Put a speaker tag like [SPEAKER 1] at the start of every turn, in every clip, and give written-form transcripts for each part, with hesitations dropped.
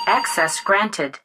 [SPEAKER 1] Access granted.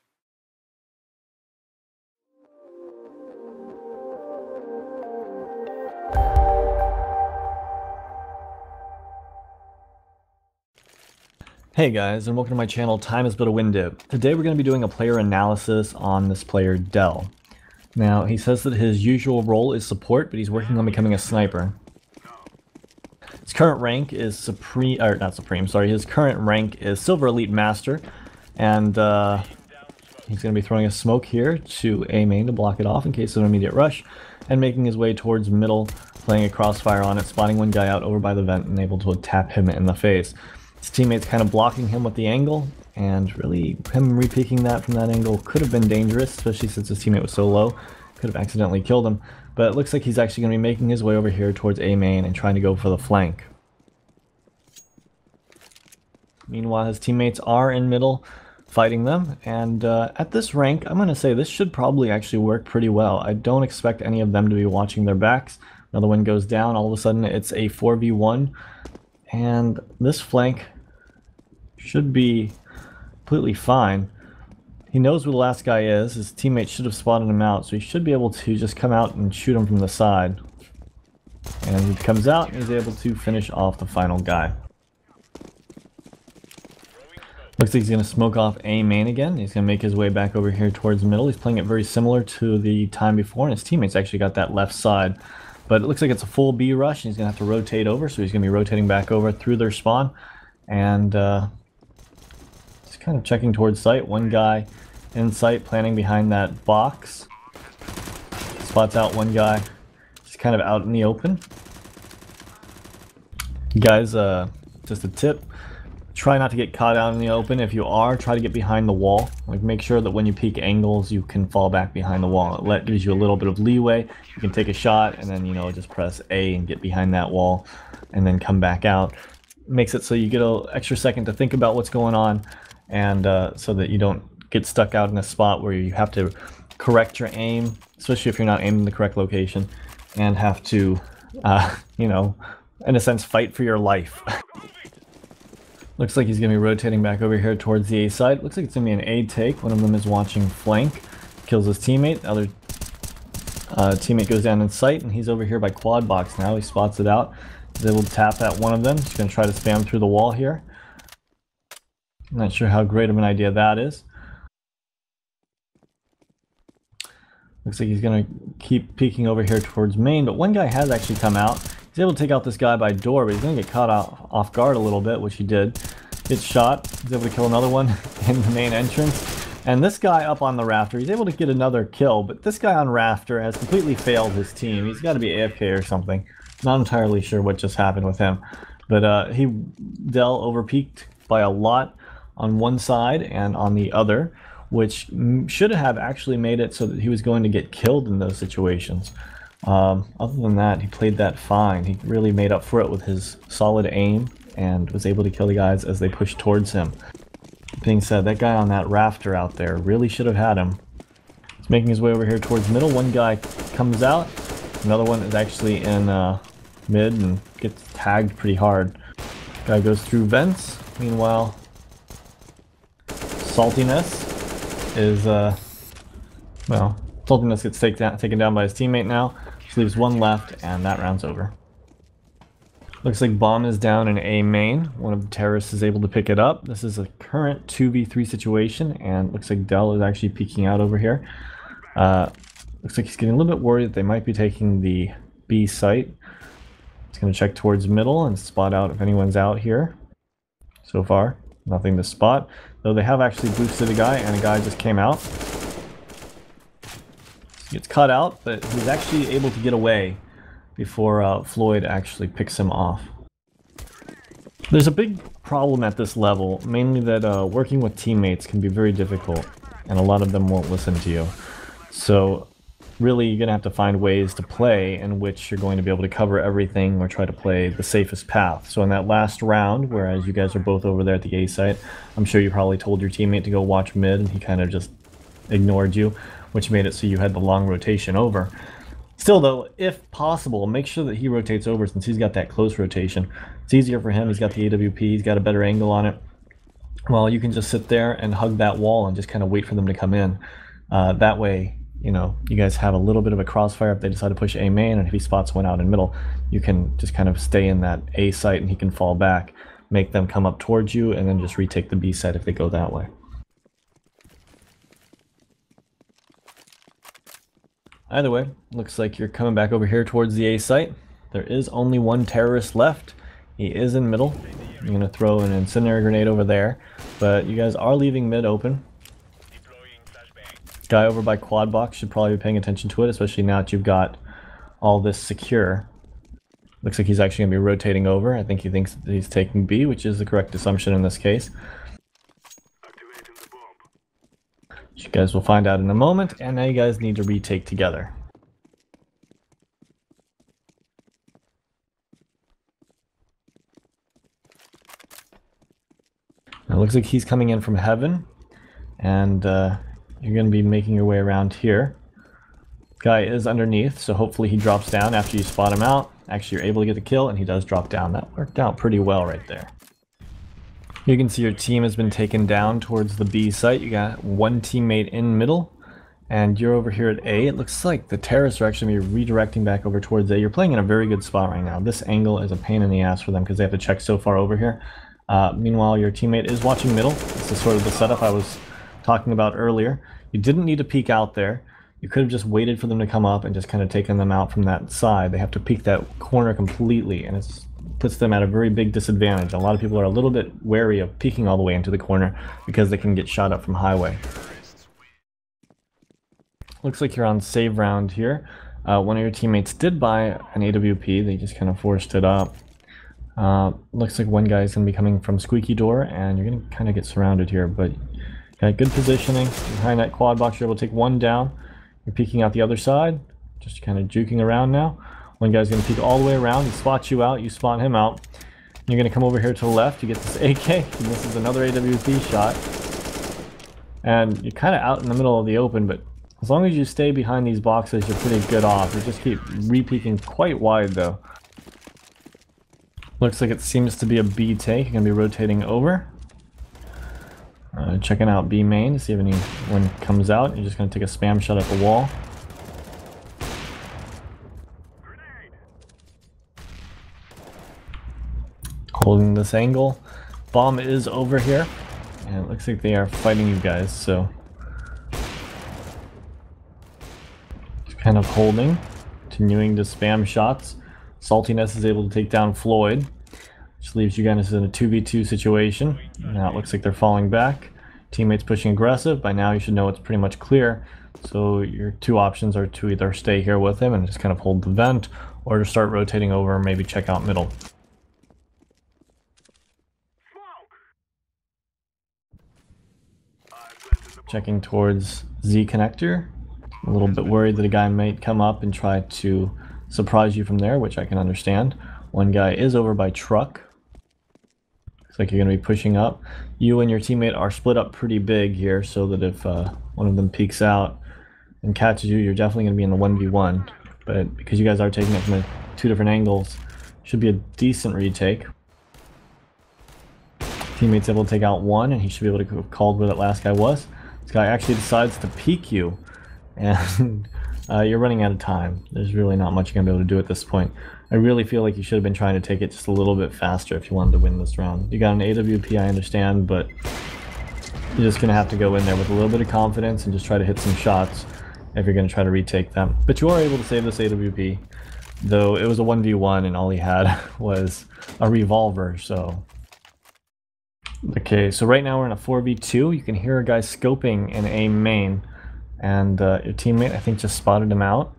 [SPEAKER 2] Hey guys, and welcome to my channel, Time is But a Window. Today we're going to be doing a player analysis on this player, Dell. Now, he says that his usual role is support, but he's working on becoming a sniper. His current rank is his current rank is Silver Elite Master, and he's going to be throwing a smoke here to A main to block it off in case of an immediate rush, and making his way towards middle, playing a crossfire on it, spotting one guy out over by the vent and able to tap him in the face. His teammate's kind of blocking him with the angle, and really him re-peeking that from that angle could have been dangerous, especially since his teammate was so low. Could have accidentally killed him, but it looks like he's actually going to be making his way over here towards A main and trying to go for the flank. Meanwhile, his teammates are in middle fighting them, and at this rank, I'm going to say this should probably actually work pretty well. I don't expect any of them to be watching their backs. Another one goes down, all of a sudden it's a 4v1, and this flank should be completely fine. He knows where the last guy is. His teammate should have spotted him out, so he should be able to just come out and shoot him from the side. And he comes out and he's able to finish off the final guy. Looks like he's going to smoke off A main again. He's going to make his way back over here towards middle. He's playing it very similar to the time before, and his teammates actually got that left side. But it looks like it's a full B rush, and he's going to have to rotate over, so he's going to be rotating back over through their spawn. And just kind of checking towards sight. One guy in sight, planning behind that box. Spots out one guy, just kind of out in the open. Guys, just a tip. Try not to get caught out in the open. If you are, try to get behind the wall. Like, make sure that when you peek angles, you can fall back behind the wall. It gives you a little bit of leeway. You can take a shot and then, just press A and get behind that wall and then come back out. Makes it so you get an extra second to think about what's going on, and so that you don't get stuck out in a spot where you have to correct your aim, especially if you're not aiming in the correct location, and have to, in a sense, fight for your life. Looks like he's going to be rotating back over here towards the A side. Looks like it's going to be an A take. One of them is watching flank. Kills his teammate. The other teammate goes down in sight, and he's over here by quad box now. He spots it out. He's able to tap at one of them. He's going to try to spam through the wall here. I'm not sure how great of an idea that is. Looks like he's going to keep peeking over here towards main, but one guy has actually come out. He's able to take out this guy by door, but he's going to get caught off guard a little bit, which he did. Gets shot. He's able to kill another one in the main entrance. And this guy up on the rafter, he's able to get another kill, but this guy on rafter has completely failed his team. He's got to be AFK or something. Not entirely sure what just happened with him. But Dell overpeaked by a lot on one side and on the other, which should have actually made it so that he was going to get killed in those situations. Other than that, he played that fine. He really made up for it with his solid aim and was able to kill the guys as they pushed towards him. Being said, that guy on that rafter out there really should have had him. He's making his way over here towards middle. One guy comes out. Another one is actually in mid and gets tagged pretty hard. Guy goes through vents. Meanwhile, Saltiness is, Saltiness gets taken down by his teammate now. Just leaves one left, and that round's over. Looks like bomb is down in A main. One of the terrorists is able to pick it up. This is a current 2v3 situation, and looks like Dell is actually peeking out over here. Looks like he's getting a little bit worried that they might be taking the B site. He's going to check towards middle and spot out if anyone's out here. So far, nothing to spot. Though they have actually boosted a guy, and a guy just came out. He gets cut out, but he's actually able to get away before Floyd actually picks him off. There's a big problem at this level, mainly that working with teammates can be very difficult, and a lot of them won't listen to you. So really, you're going to have to find ways to play in which you're going to be able to cover everything or try to play the safest path. So in that last round, whereas you guys are both over there at the A site, I'm sure you probably told your teammate to go watch mid, and he kind of just ignored you, which made it so you had the long rotation over. Still though, if possible, make sure that he rotates over since he's got that close rotation. It's easier for him, he's got the AWP, he's got a better angle on it. well, you can just sit there and hug that wall and just kind of wait for them to come in. That way, you know, you guys have a little bit of a crossfire if they decide to push A main, and if he spots one out in middle, you can just kind of stay in that A site and he can fall back, make them come up towards you, and then just retake the B site if they go that way. Either way, looks like you're coming back over here towards the A site. There is only one terrorist left. He is in middle. I'm going to throw an incendiary grenade over there, but you guys are leaving mid open. Guy over by quad box should probably be paying attention to it, especially now that you've got all this secure. Looks like he's actually going to be rotating over. I think he thinks that he's taking B, which is the correct assumption in this case. You guys will find out in a moment, and now you guys need to retake together. Now it looks like he's coming in from heaven, and you're going to be making your way around here. Guy is underneath, so hopefully he drops down after you spot him out. Actually, you're able to get the kill, and he does drop down. That worked out pretty well right there. You can see your team has been taken down towards the B site. You got one teammate in middle, and you're over here at A. It looks like the terrorists are actually going to be redirecting back over towards A. You're playing in a very good spot right now. This angle is a pain in the ass for them because they have to check so far over here. Meanwhile, your teammate is watching middle. This is sort of the setup I was talking about earlier. You didn't need to peek out there. You could have just waited for them to come up and just kind of taken them out from that side. They have to peek that corner completely, and it puts them at a very big disadvantage. A lot of people are a little bit wary of peeking all the way into the corner because they can get shot up from highway. Looks like you're on save round here. One of your teammates did buy an AWP. They just kind of forced it up. Looks like one guy is going to be coming from squeaky door, and you're going to kind of get surrounded here, but got good positioning. Behind that quad box, you're able to take one down. You're peeking out the other side, just kind of juking around now. One guy's going to peek all the way around. He spots you out, you spot him out. You're going to come over here to the left. You get this AK, and this is another AWP shot. And you're kind of out in the middle of the open, but as long as you stay behind these boxes, you're pretty good off. You just keep re-peeking quite wide, though. Looks like it seems to be a B take. You're going to be rotating over. Checking out B main to see if anyone comes out. You're just going to take a spam shot at the wall. Holding this angle. Bomb is over here. And it looks like they are fighting you guys, so just kind of holding. Continuing to spam shots. Saltiness is able to take down Floyd, which leaves you guys in a 2v2 situation. Now it looks like they're falling back. Teammates pushing aggressive. By now you should know it's pretty much clear. So your two options are to either stay here with him and just kind of hold the vent, or to start rotating over and maybe check out middle. Checking towards Z connector. A little bit worried that a guy might come up and try to surprise you from there, which I can understand. One guy is over by truck. Looks like you're going to be pushing up. You and your teammate are split up pretty big here, so that if one of them peeks out and catches you, you're definitely going to be in the 1v1. But because you guys are taking it from two different angles, should be a decent retake. Teammate's able to take out one, and he should be able to have called where that last guy was. This guy actually decides to peek you, and you're running out of time. There's really not much you're going to be able to do at this point. I really feel like you should have been trying to take it just a little bit faster if you wanted to win this round. You got an AWP, I understand, but you're just going to have to go in there with a little bit of confidence and just try to hit some shots if you're going to try to retake them. But you are able to save this AWP, though it was a 1v1 and all he had was a revolver, so... Okay, so right now we're in a 4v2. You can hear a guy scoping in A main, and your teammate, I think, just spotted him out.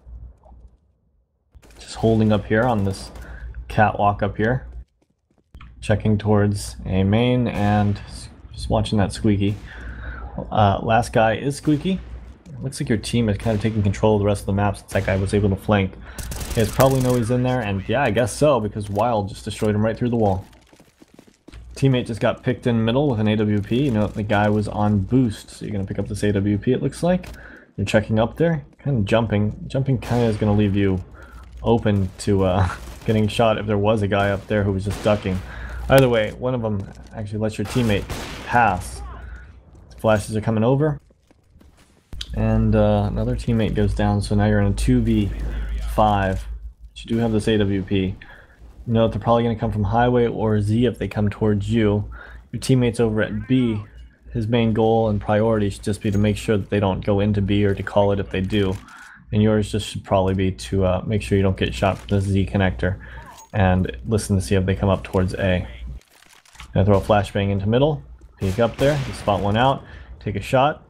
[SPEAKER 2] Just holding up here on this catwalk up here. Checking towards A main and just watching that squeaky. Last guy is squeaky. Looks like your team is kind of taking control of the rest of the map since that guy was able to flank. You guys probably know he's in there, and yeah, I guess so, because Wild just destroyed him right through the wall. Teammate just got picked in middle with an AWP. You know, the guy was on boost, so you're going to pick up this AWP, it looks like. You're checking up there, kind of jumping. Jumping kind of is going to leave you open to getting shot if there was a guy up there who was just ducking. Either way, one of them actually lets your teammate pass. Flashes are coming over. And another teammate goes down, so now you're in a 2v5. But you do have this AWP. You know that they're probably going to come from highway or Z if they come towards you. Your teammate's over at B. His main goal and priority should just be to make sure that they don't go into B or to call it if they do. And yours just should probably be to make sure you don't get shot from the Z connector and listen to see if they come up towards A. Gonna throw a flashbang into middle, peek up there, you spot one out, take a shot.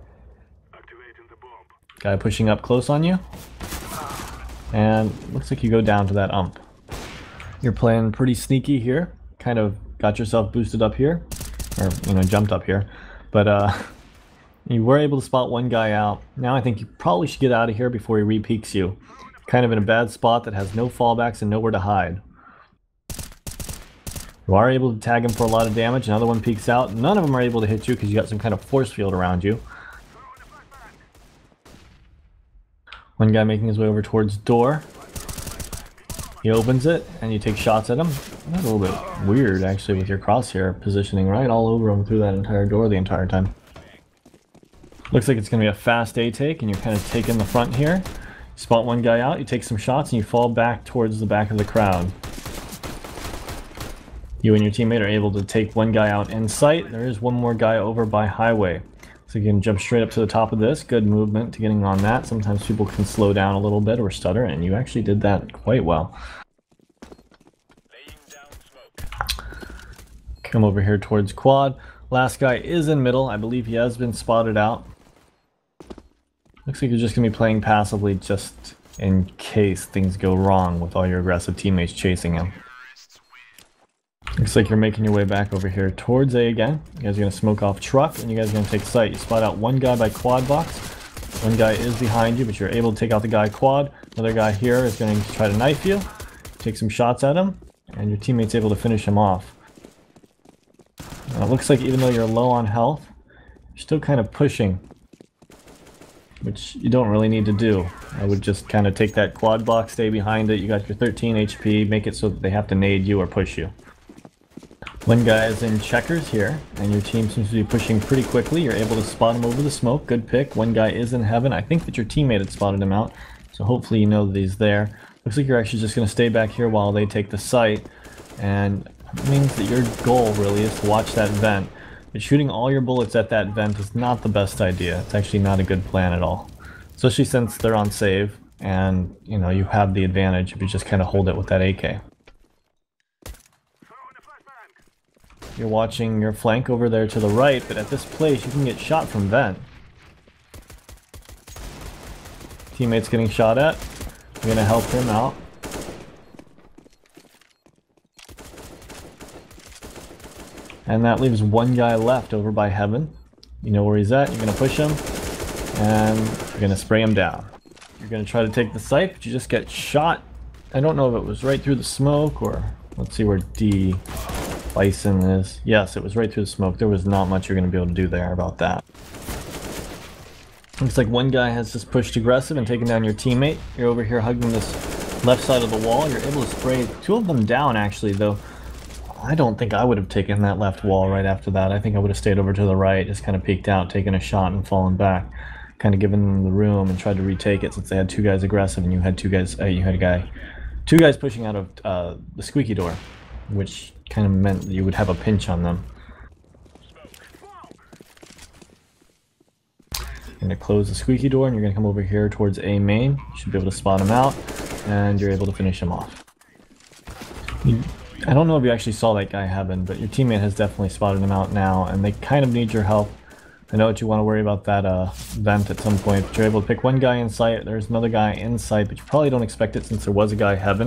[SPEAKER 2] Guy pushing up close on you. And looks like you go down to that ump. You're playing pretty sneaky here. Kind of got yourself boosted up here. Or, you know, jumped up here. But you were able to spot one guy out. Now I think you probably should get out of here before he re-peeks you. Kind of in a bad spot that has no fallbacks and nowhere to hide. You are able to tag him for a lot of damage. Another one peeks out. None of them are able to hit you because you got some kind of force field around you. One guy making his way over towards door. He opens it, and you take shots at him. That's a little bit weird, actually, with your crosshair positioning right all over him through that entire door the entire time. Looks like it's going to be a fast A take, and you're kind of taking the front here. You spot one guy out, you take some shots, and you fall back towards the back of the crowd. You and your teammate are able to take one guy out in sight. There is one more guy over by highway. So you can jump straight up to the top of this. Good movement to getting on that. Sometimes people can slow down a little bit or stutter, and you actually did that quite well. Come over here towards quad. Last guy is in middle. I believe he has been spotted out. Looks like you're just going to be playing passively just in case things go wrong with all your aggressive teammates chasing him. Looks like you're making your way back over here towards A again. You guys are going to smoke off truck, and you guys are going to take sight. You spot out one guy by quad box. One guy is behind you, but you're able to take out the guy quad. Another guy here is going to try to knife you. Take some shots at him, and your teammate's able to finish him off. Now, it looks like even though you're low on health, you're still kind of pushing, which you don't really need to do. I would just kind of take that quad box, stay behind it. You got your 13 HP, make it so that they have to nade you or push you. One guy is in checkers here, and your team seems to be pushing pretty quickly. You're able to spot him over the smoke. Good pick. One guy is in heaven. I think that your teammate had spotted him out, so hopefully you know that he's there. Looks like you're actually just going to stay back here while they take the site, and it means that your goal really is to watch that vent. But shooting all your bullets at that vent is not the best idea. It's actually not a good plan at all, especially since they're on save, and you know you have the advantage if you just kind of hold it with that AK. You're watching your flank over there to the right, but at this place you can get shot from vent. Teammate's getting shot at. You're gonna help him out. And that leaves one guy left over by heaven. You know where he's at. You're gonna push him, and you're gonna spray him down. You're gonna try to take the site, but you just get shot. I don't know if it was right through the smoke or let's see where D. Bison is. Yes, it was right through the smoke. There was not much you're going to be able to do there about that. Looks like one guy has just pushed aggressive and taken down your teammate. You're over here hugging this left side of the wall. You're able to spray two of them down, actually, though. I don't think I would have taken that left wall right after that. I think I would have stayed over to the right, just kind of peeked out, taken a shot, and fallen back. Kind of given them the room and tried to retake it since they had two guys aggressive and you had two guys pushing out of the squeaky door, which kind of meant that you would have a pinch on them. You're going to close the squeaky door and you're going to come over here towards A main. You should be able to spot him out and you're able to finish him off. I don't know if you actually saw that guy happen, but your teammate has definitely spotted him out now and they kind of need your help. I know that you want to worry about that vent at some point, but you're able to pick one guy in sight. There's another guy in sight, but you probably don't expect it since there was a guy heaven.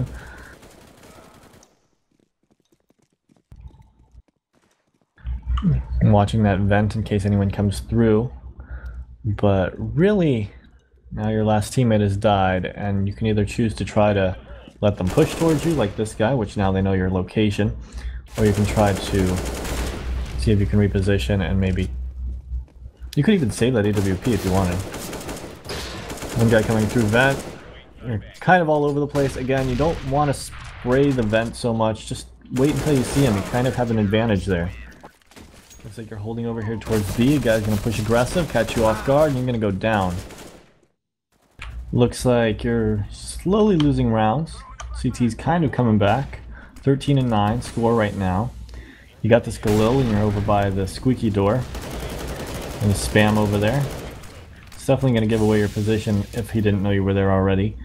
[SPEAKER 2] I'm watching that vent in case anyone comes through, but really now your last teammate has died and you can either choose to try to let them push towards you like this guy, which now they know your location, or you can try to see if you can reposition and maybe you could even save that AWP if you wanted. One guy coming through vent. You're kind of all over the place. Again, you don't want to spray the vent so much, just wait until you see him. You kind of have an advantage there. Looks like you're holding over here towards B. You guys are going to push aggressive, catch you off guard, and you're going to go down. Looks like you're slowly losing rounds. CT's kind of coming back. 13 and 9 score right now. You got this Galil and you're over by the squeaky door. And spam over there. It's definitely going to give away your position if he didn't know you were there already.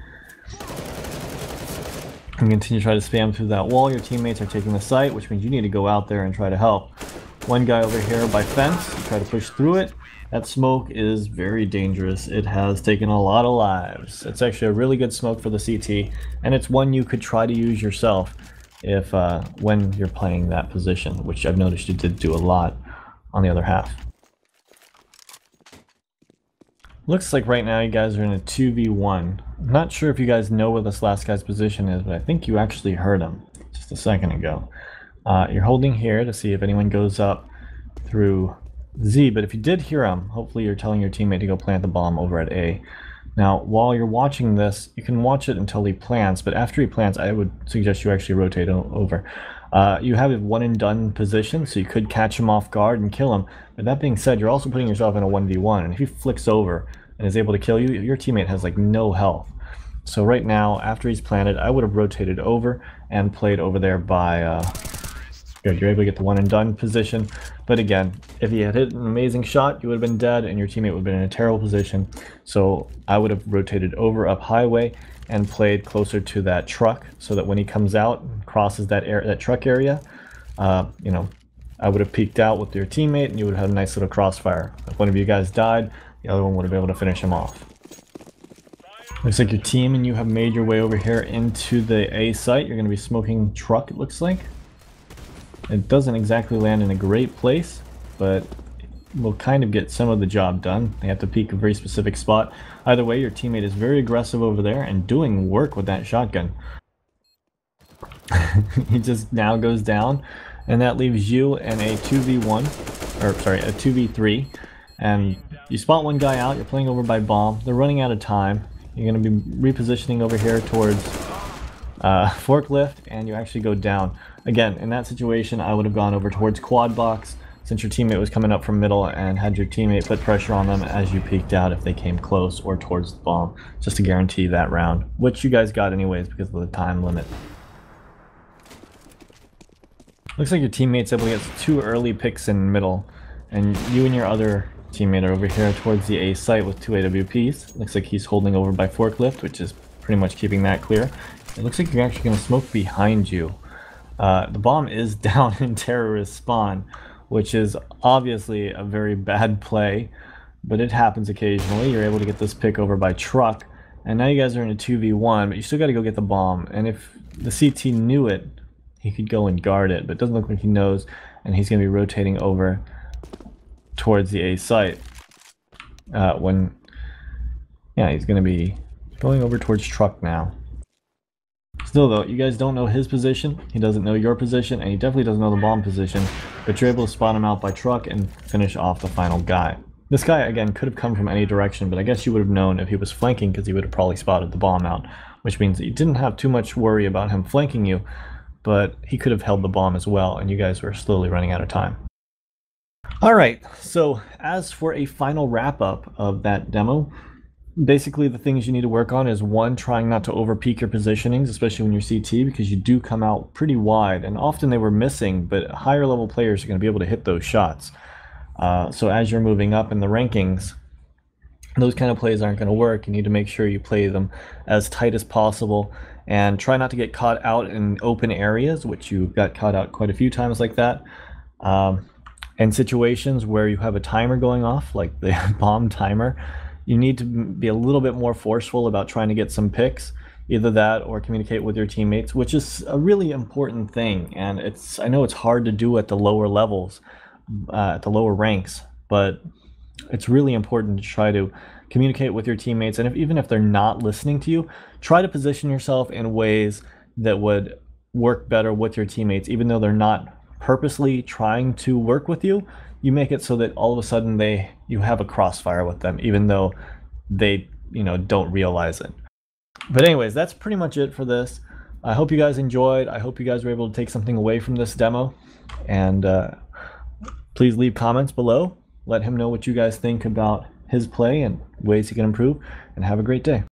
[SPEAKER 2] And continue to try to spam through that wall. Your teammates are taking the site, which means you need to go out there and try to help. One guy over here by fence, you try to push through it. That smoke is very dangerous. It has taken a lot of lives. It's actually a really good smoke for the CT, and it's one you could try to use yourself if when you're playing that position, which I've noticed you did do a lot on the other half. Looks like right now you guys are in a 2v1. I'm not sure if you guys know where this last guy's position is, but I think you actually heard him just a second ago. You're holding here to see if anyone goes up through Z, but if you did hear him, hopefully you're telling your teammate to go plant the bomb over at A. Now, while you're watching this, you can watch it until he plants, but after he plants, I would suggest you actually rotate over. You have a one and done position, so you could catch him off guard and kill him. But that being said, you're also putting yourself in a 1v1, and if he flicks over and is able to kill you, your teammate has like no health. So right now, after he's planted, I would have rotated over and played over there by... Good, you're able to get the one and done position, but again, if he had hit an amazing shot, you would have been dead and your teammate would have been in a terrible position. So I would have rotated over up highway and played closer to that truck so that when he comes out and crosses that truck area, you know, I would have peeked out with your teammate and you would have had a nice little crossfire. If one of you guys died, the other one would have been able to finish him off. Looks like your team and you have made your way over here into the A site. You're going to be smoking truck, it looks like. It doesn't exactly land in a great place, but will kind of get some of the job done. They have to peek a very specific spot. Either way, your teammate is very aggressive over there and doing work with that shotgun. He just now goes down, and that leaves you in a 2v1, or sorry, a 2v3. And you spot one guy out, you're playing over by bomb. They're running out of time. You're going to be repositioning over here towards forklift, and you actually go down. Again, in that situation, I would have gone over towards quad box since your teammate was coming up from middle and had your teammate put pressure on them as you peeked out if they came close or towards the bomb, just to guarantee that round, which you guys got anyways because of the time limit. Looks like your teammate's able to get 2 early picks in middle, and you and your other teammate are over here towards the A site with 2 AWPs. Looks like he's holding over by forklift, which is pretty much keeping that clear. It looks like you're actually going to smoke behind you. The bomb is down in terrorist spawn, which is obviously a very bad play, but it happens occasionally. You're able to get this pick over by truck, and now you guys are in a 2v1, but you still got to go get the bomb. And if the CT knew it, he could go and guard it, but it doesn't look like he knows, and he's going to be rotating over towards the A site. Yeah, he's going to be going over towards truck now. Still though, you guys don't know his position, he doesn't know your position, and he definitely doesn't know the bomb position, but you're able to spot him out by truck and finish off the final guy. This guy, again, could have come from any direction, but I guess you would have known if he was flanking because he would have probably spotted the bomb out, which means that you didn't have too much worry about him flanking you, but he could have held the bomb as well, and you guys were slowly running out of time. Alright, so as for a final wrap-up of that demo, basically the things you need to work on is 1, trying not to over peak your positionings, especially when you're CT, because you do come out pretty wide, and often they were missing, but higher level players are going to be able to hit those shots. So as you're moving up in the rankings, those kind of plays aren't going to work. You need to make sure you play them as tight as possible, and try not to get caught out in open areas, which you got caught out quite a few times like that. In situations where you have a timer going off, like the bomb timer, you need to be a little bit more forceful about trying to get some picks, either that or communicate with your teammates, which is a really important thing. And I know it's hard to do at the lower levels, at the lower ranks, but it's really important to try to communicate with your teammates. And even if they're not listening to you, try to position yourself in ways that would work better with your teammates, even though they're not purposely trying to work with you. You make it so that all of a sudden you have a crossfire with them, even though they don't realize it. But anyways, that's pretty much it for this. I hope you guys enjoyed. I hope you guys were able to take something away from this demo. And please leave comments below. Let him know what you guys think about his play and ways he can improve. And have a great day.